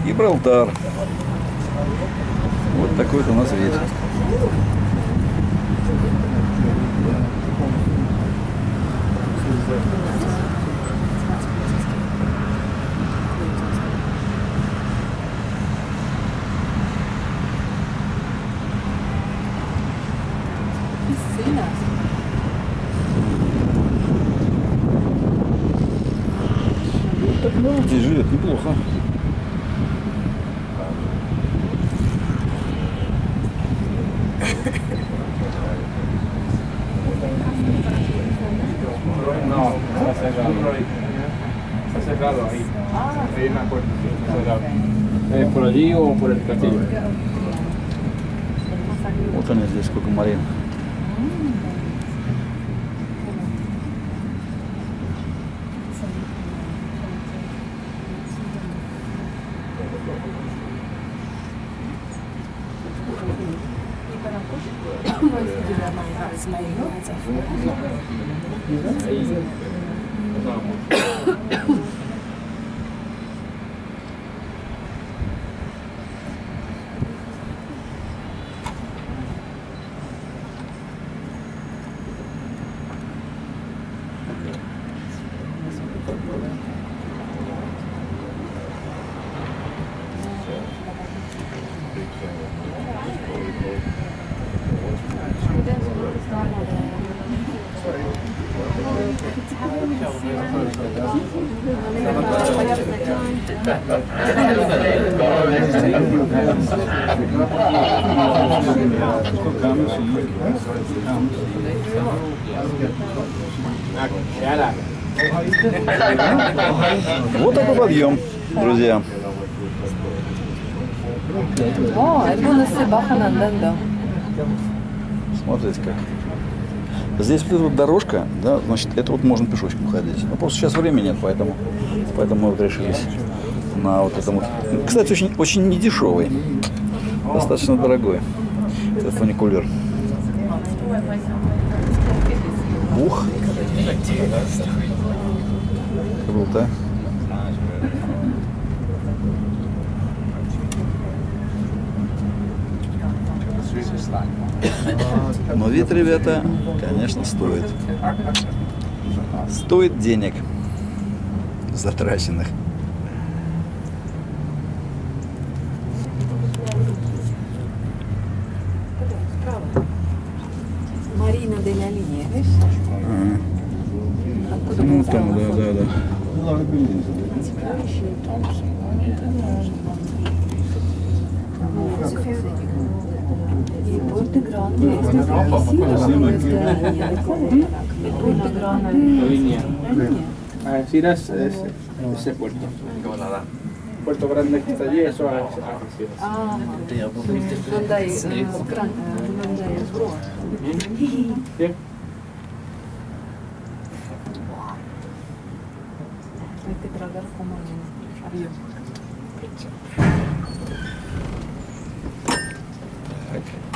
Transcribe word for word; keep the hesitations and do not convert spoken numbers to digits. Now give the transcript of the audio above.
Гибралтар. Вот такой вот у нас вид. Ну, здесь живет неплохо. No, está cerrado. Está cerrado ahí. Hay una puerta, está cerrado. Eh, ¿Por allí o por el castillo? Вот они здесь, сколько марин. Вот такой подъем, друзья. Смотрите как. Здесь вот эта вот дорожка, да, значит, это вот можно пешочком ходить. Но просто сейчас времени нет, поэтому, поэтому мы вот решились на вот этом вот. Кстати, очень, очень недешевый, достаточно дорогой этот фуникулер. Ух! Круто. Но вид, ребята, конечно, стоит. Стоит денег затраченных. Марина де ля Линия, видишь? Ага. Ну там, да, да, да. Porto Grande, Porto Grande. A decir es, es ese puerto. Puerto Grande que está allí, eso es Algeciras. Ah, donde hay donde hay ¿Sí? hay que tragar como avión. Так.